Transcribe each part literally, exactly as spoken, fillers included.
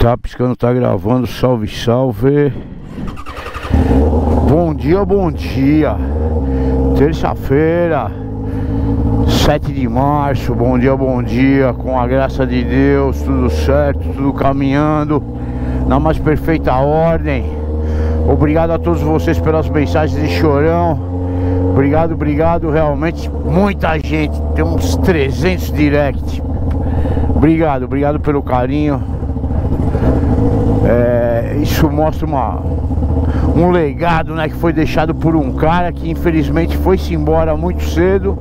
Tá piscando, tá gravando. Salve, salve. Bom dia, bom dia. Terça-feira, sete de março. Bom dia, bom dia. Com a graça de Deus, tudo certo, tudo caminhando na mais perfeita ordem. Obrigado a todos vocês pelas mensagens de chorão. Obrigado, obrigado. Realmente, muita gente. Tem uns trezentos direct. Obrigado, obrigado pelo carinho. É, isso mostra uma, um legado, né, que foi deixado por um cara que infelizmente foi-se embora muito cedo.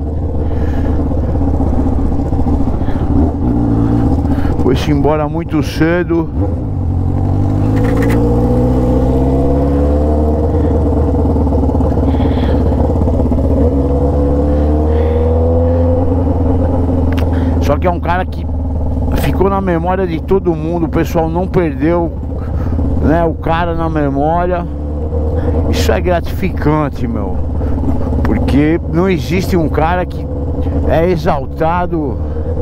Foi-se embora muito cedo. Só que é um cara que ficou na memória de todo mundo. O pessoal não perdeu, né, o cara na memória. Isso é gratificante, meu, porque não existe um cara que é exaltado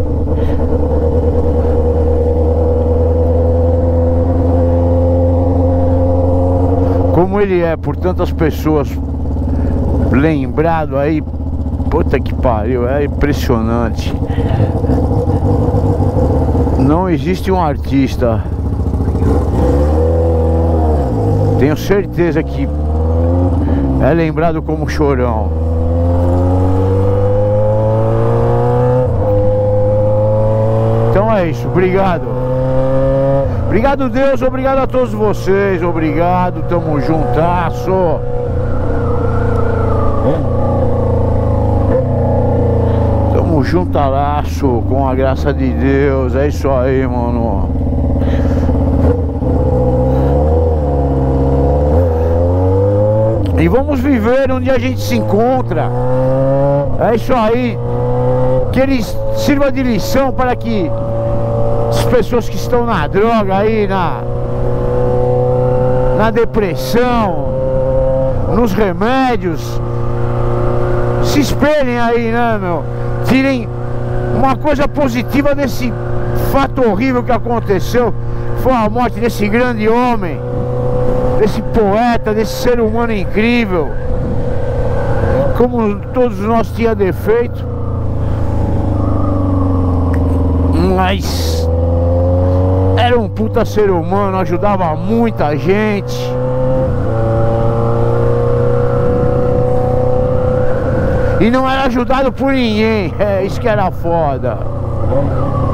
como ele é por tantas pessoas. Lembrado aí, puta que pariu, é impressionante. Não existe um artista, tenho certeza, que é lembrado como Chorão. Então é isso, obrigado. Obrigado, Deus, obrigado a todos vocês. Obrigado, tamo juntasso. Tamo juntalaço, com a graça de Deus. É isso aí, mano. E vamos viver onde a gente se encontra. É isso aí. Que ele sirva de lição para que as pessoas que estão na droga aí, na, na depressão, nos remédios, se espelhem aí, né, meu? Tirem uma coisa positiva desse fato horrível que aconteceu. Foi a morte desse grande homem, desse poeta, desse ser humano incrível. Como todos nós tinha defeito, mas era um puta ser humano, ajudava muita gente. E não era ajudado por ninguém. É isso que era foda.